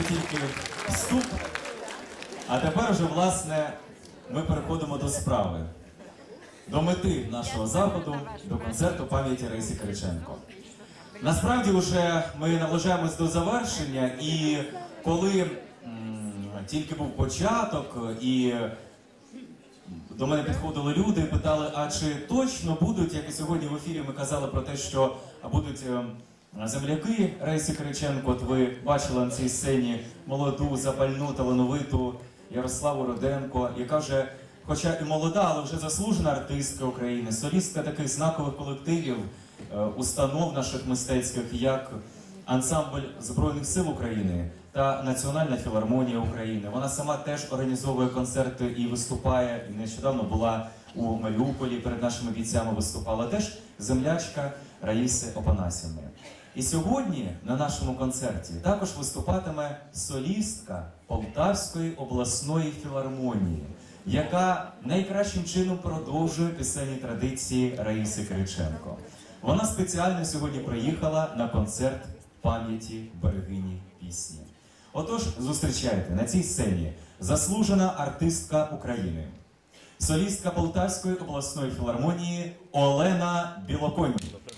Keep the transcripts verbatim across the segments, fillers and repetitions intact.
це тільки вступ, а тепер вже, власне, ми переходимо до справи, до мети нашого заходу, до концерту пам'яті Раїси Кириченко. Насправді, вже ми наближаємось до завершення, і коли м, тільки був початок, і до мене підходили люди і питали, а чи точно будуть, як і сьогодні в ефірі ми казали про те, що будуть земляки Раїси Кириченко. От ви бачили на цій сцені молоду, запальну, талановиту Ярославу Руденко, яка вже, хоча і молода, але вже заслужена артистка України, солістка таких знакових колективів, установ наших мистецьких, як ансамбль Збройних сил України та Національна філармонія України. Вона сама теж організовує концерти і виступає, і нещодавно була у Маріуполі, перед нашими бійцями виступала, теж землячка Раїси Опанасівни. І сьогодні на нашому концерті також виступатиме солістка Полтавської обласної філармонії, яка найкращим чином продовжує пісенні традиції Раїси Кириченко. Вона спеціально сьогодні приїхала на концерт пам'яті берегині пісні. Отож, зустрічайте на цій сцені заслужена артистка України, солістка Полтавської обласної філармонії Олена Білоконь.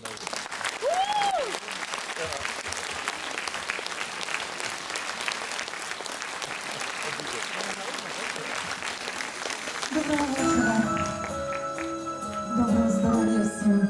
Доброго вечора. Доброго здоров'я всім.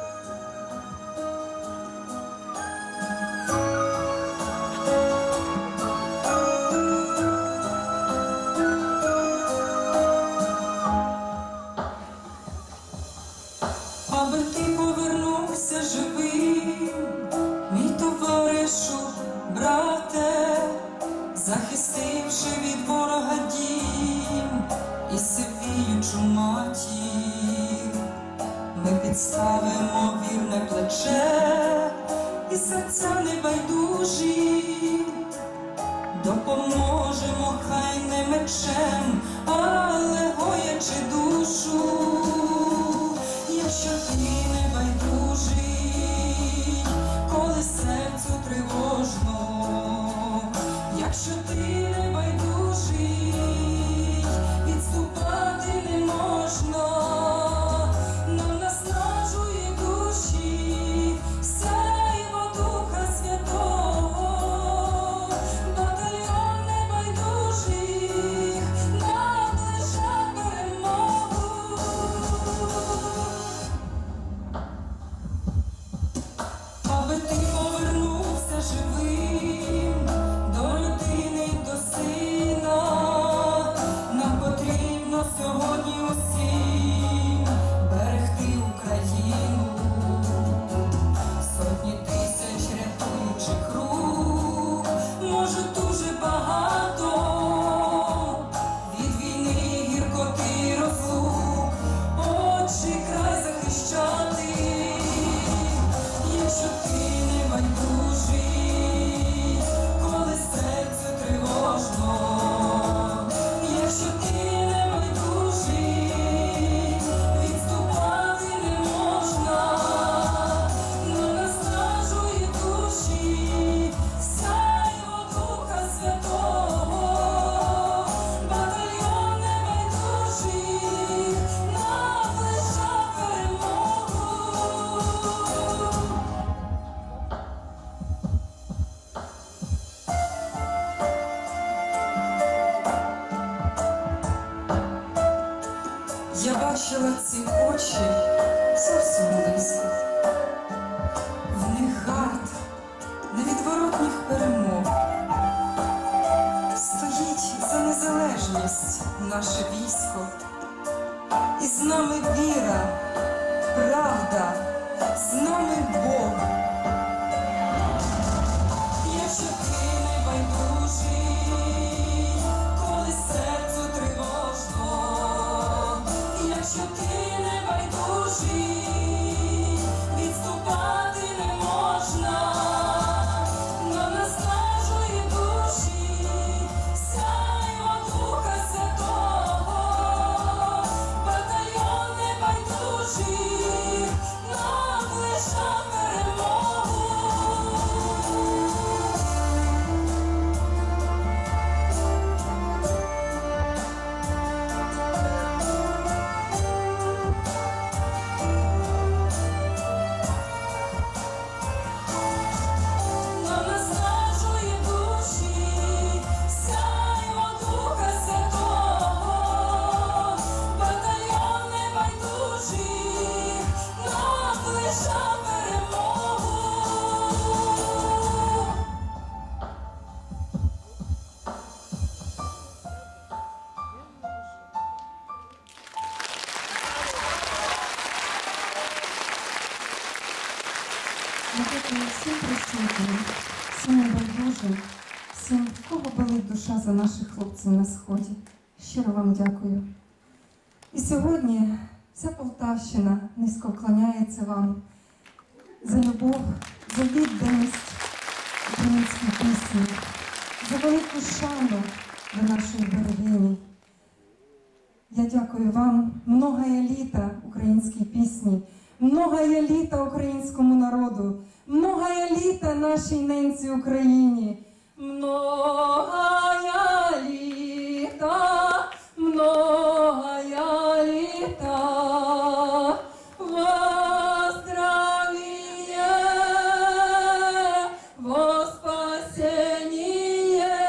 Аби ти повернувся живим, мій товаришу, брате, захистивши від ворога дім і сивіючу матір, ми підставимо вірне плече і серця небайдужі, допоможемо хай не мечем, але гоячи душу. Якщо ти не байдужий, коли серцю тривожно, якщо ти не байдужий, відступати не можна, нам наснажує душі сяйво Духа Святого, батальйон небайдужих наближає перемогу. Аби ти повернувся живим до родини, до сина, нам потрібно сьогодні усім берегти Україну. Сотні тисяч рятуючих рук, може дуже багато, від війни, гіркоти, розлук, отчий край захищати. Якщо ти не байдужий, коли серце тривожно, якщо ти не байдужий, відступати не можна, нам наснажує душі сяйво Духа Святого, батальйон небайдужих наближає перемогу. Я бачила ці очі зовсім близько. В них гард невідворотних перемог. Стоїть за незалежність наше військо. І з нами віра, правда, з нами Бог. Якщо ти не байдужий, коли серцю тривожно, якщо ти не байдужий, відступати не можна, нам наснажує душі сяйво Духа Святого, батальйон всім небайдужим, всім, в кого болить душа за наших хлопців на Сході. Щиро вам дякую. І сьогодні вся Полтавщина низько вклоняється вам за любов, за відданість українській пісні, за велику шану до нашої берегині. Я дякую вам, многая літа українській пісні, многая літа українському народу, многая літа нашій ненці Україні. Многая літа, многая літа, во здравие, во спасение,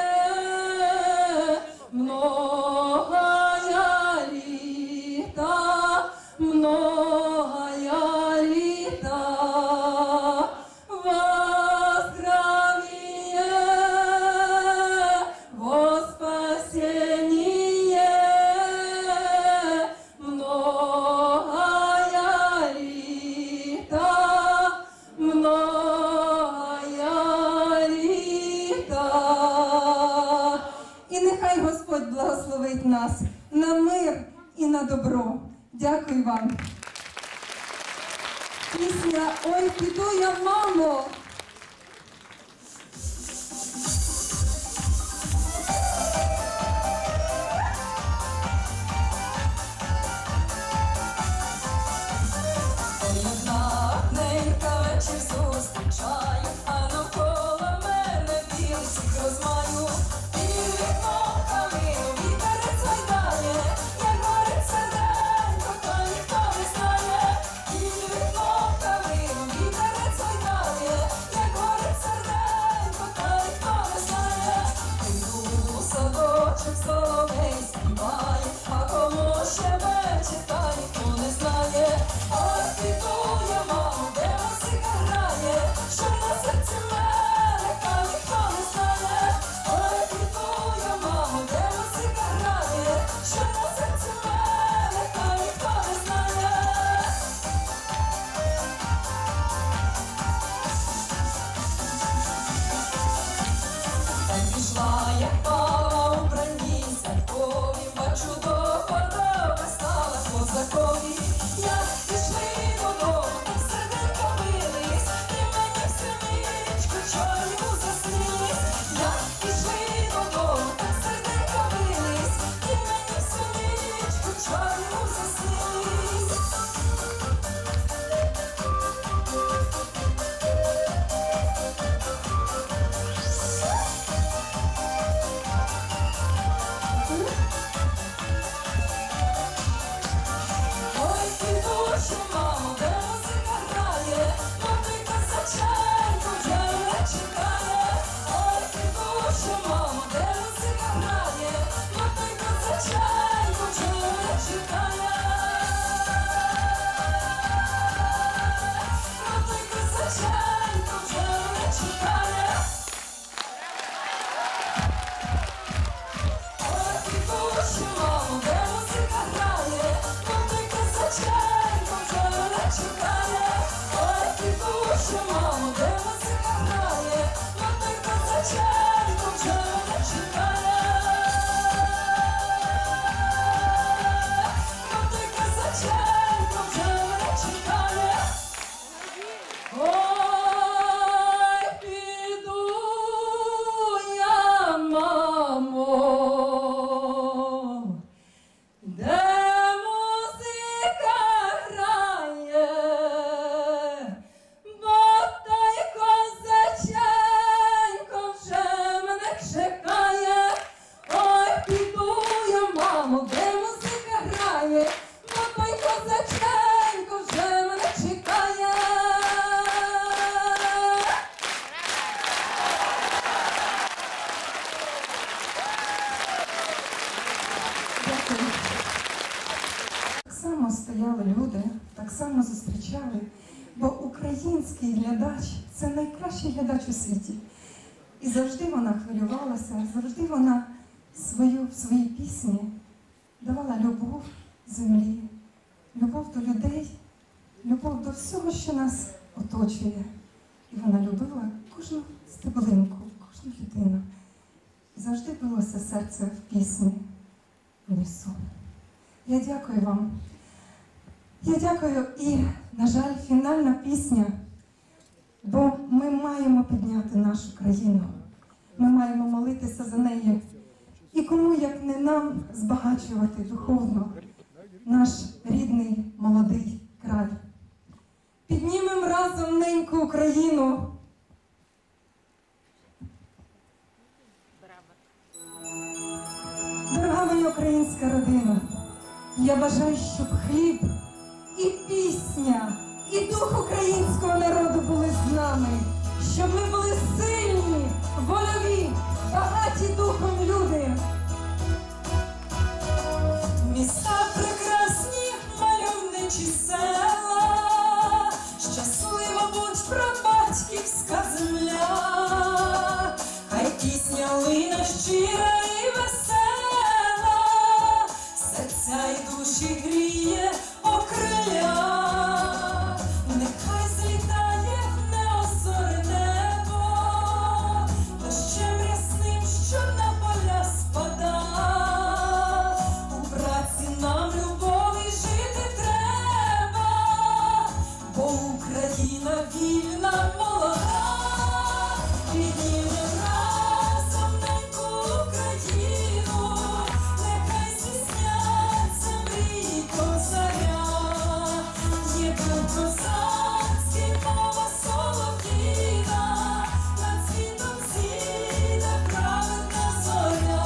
многая літа, многая літа, во здравие, во спасение, многая літа, многая літа. І нехай Господь благословить нас на мир і на добро. Дякую вам. Пісня «Ой, піду я, мамо». Одна ненька вечір зустрічаю, а навколо мене білий всіх розмаю. І вікно калину вітерець гойдає, як горить серденько, та ніхто не знає. І вікно калину вітерець гойдає, як горить серденько, та ніхто не знає. Піду у садочок, соловей співає, а кому щебече, та ніхто не знає. Ой, піду я, мамо, де музика грає, що на серці мене, та ніхто не знає. Ой, піду я, мамо, де музика грає, що на серці мене, та ніхто не знає. Так пішла я пала у бранні святкові, бачу, до подоби стала козакові. Як пішли додому, так серденько бились, і мені всю нічку чорному заснились. Як пішли додому, так серденько бились, і мені всю нічку чорному заснились. Ой, піду ще, мамо, де музика грає, мати козаченько вже мене чекає. Ой, піду ще, мамо, де музика грає, мати козаченько вже мене чекає. Мати козаченько вже мене чекає. Ой, піду ще, мамо, де музика грає, мати козаченько вже мене чекає. Ой, піду ще, мамо, де музика грає, мати козаченько вже мене чекає. Мати козаченько вже мене чекає. Ой, піду я, мамо, де музика грає, бо той козаченько вже мене чекає. Ой, піду я, мамо, де музика грає, бо той козаченько вже мене чекає. Дякую. Так само стояли люди, так само зустрічали, бо український глядач – це найкращий глядач у світі. І завжди вона хвилювалася, завжди вона свою, в своїй пісні давала любов землі, любов до людей, любов до всього, що нас оточує. І вона любила кожну стеблинку, кожну людину. І завжди билося серце в пісні в лісу. Я дякую вам. Я дякую і, на жаль, фінальна пісня, бо ми маємо підняти нашу країну. Ми маємо молитися за неї. І кому, як не нам, збагачувати духовно наш рідний молодий край. Піднімемо разом неньку Україну. Дорога моя українська родина, я бажаю, щоб хліб і пісня, і дух українського народу були з нами, щоб ми були сильні, вольові, багаті духом люди. Міста прекрасні, мальовничі села, щаслива будь прабатьківська земля, хай пісня лине щира і весела, серця й душі гріє окриля, нехай злітає в неозоре небо, дощем рясним, що на поля спада. Нам любові жити треба, бо Україна вільна, молода. Піднімем разом неньку Україну, нехай здійсняться мрії козаря. Є дух козацький, мова солов'їна, над світом зійде праведна зоря.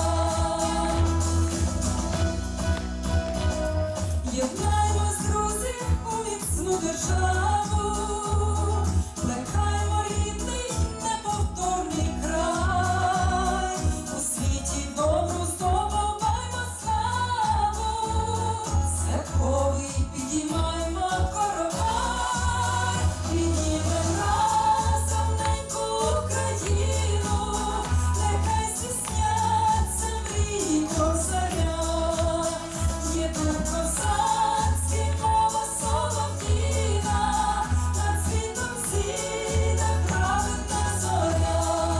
Єднаймось, друзі, у міцну державу, плекаймо рідний, неповторний край, у світі добру здобуваймо славу, святковий підіймаймо коровай, піднімем разом неньку Україну, нехай здійсняться мрії козаря. Є дух козацький, мова солов'їна, над світом зійде праведна зоря.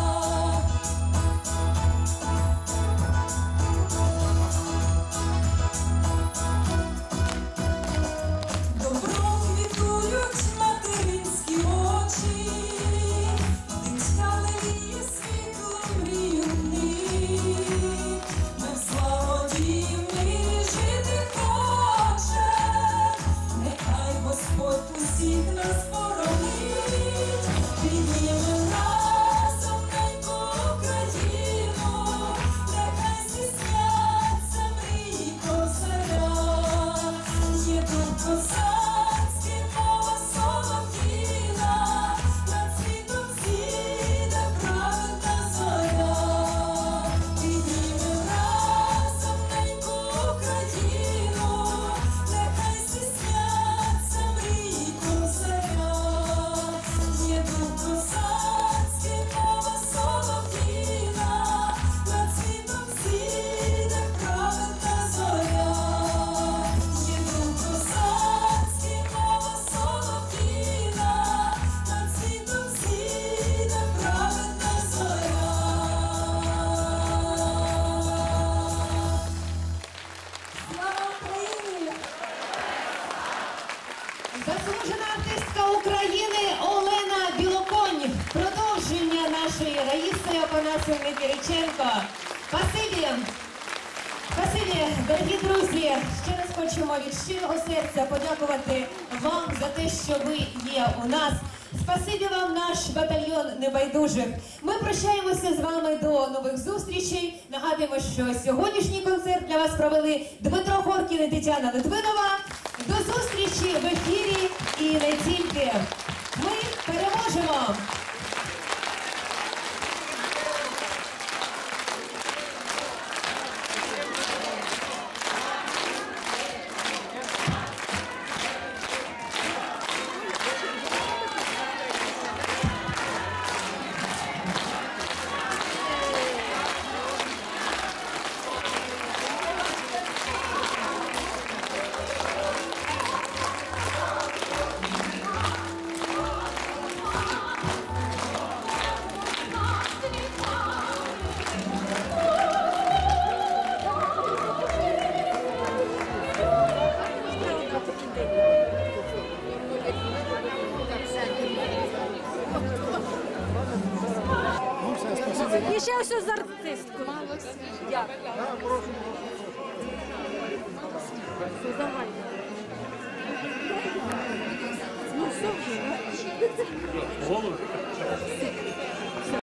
Добром квітують материнські очі, дитя леліє світло мрію в них. Ми в славоті мирі жити хочем, нехай Господь усіх нас боронить. Піднімем разом неньку Україну, нехай здійсняться мрії козаря. Є дух козацький, мова солов'їна, над світом зійде праведна зоря. Піднімем разом неньку Україну, нехай здійсняться мрії козаря. Є дух козацький, мова солов'їна, над світом зійде праведна зоря. Є дух козацький, мова солов'їна, над світом зійде праведна зоря. Слава Україні! Заслужена артистка України Олена Білоконь. Продовження нашої Раїси Опанасівни Кириченко. Спасибі. Спасибі, дорогі друзі. Ще раз хочемо від щирого серця подякувати вам за те, що ви є у нас. Спасибі вам, наш батальйон небайдужих. Ми прощаємося з вами до нових зустрічей. Нагадуємо, що сьогоднішній концерт для вас провели Дмитро Хоркін і Тетяна Литвинова. До зустрічі в ефірі і не тільки. Ми переможемо! І ще ось з артисткою. Дякую. Все, загально. Ну, все вже.